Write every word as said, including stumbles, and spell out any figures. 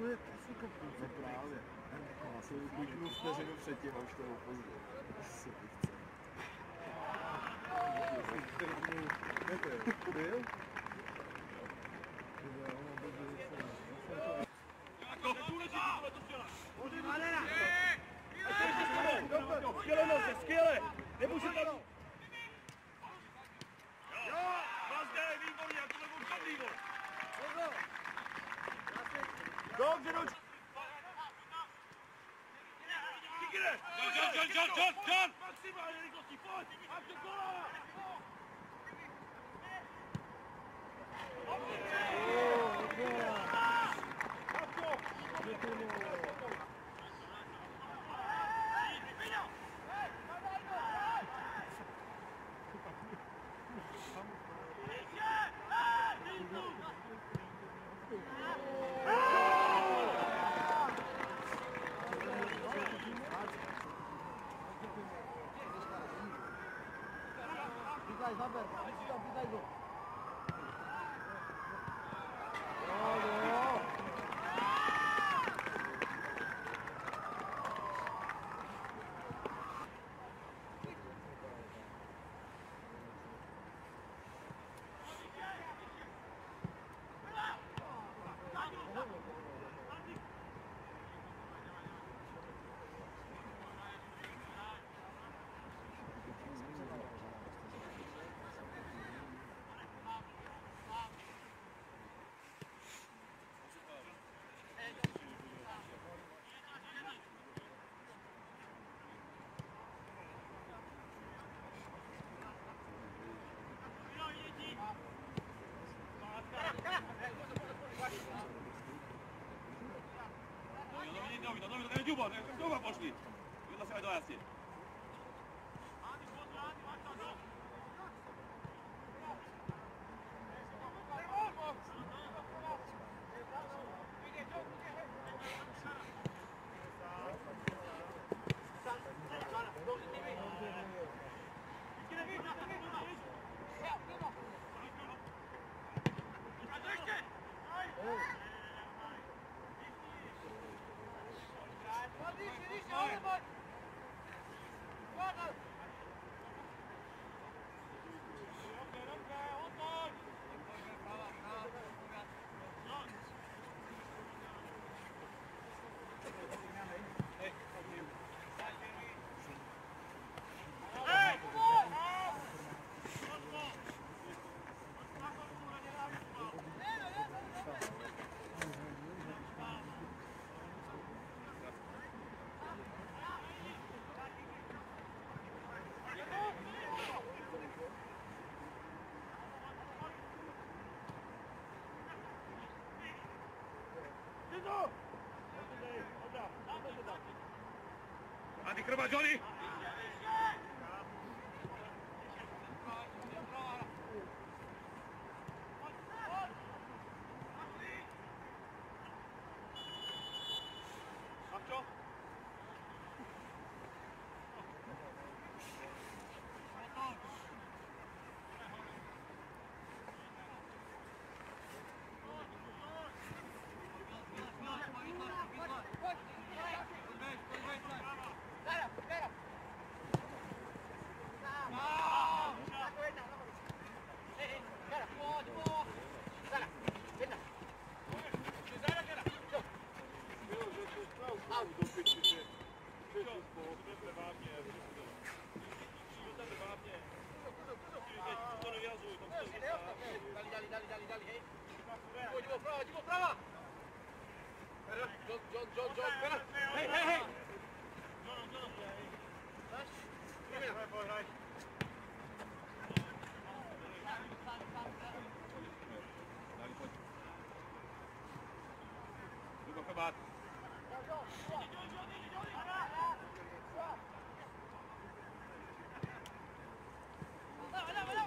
je asi kopnu, co právě. Já se vykliknu vteřinu předtím a už to opozdě. Asi nechce. Byl? Skvěle noze, skvěle! Nemůže to... Jo, Mazde, výborně, a tohle byl dobrý gol. Dobře, dobře. Kikine! John, John, John, John, John! Maximálně rychlosti, pojď! A do kola! Vítaj, Zaber, vítaj go. Ďubo, Ďubo pošli. Vidno sa aj do jasie. Adi Krba, Johnny! Voilà, voilà.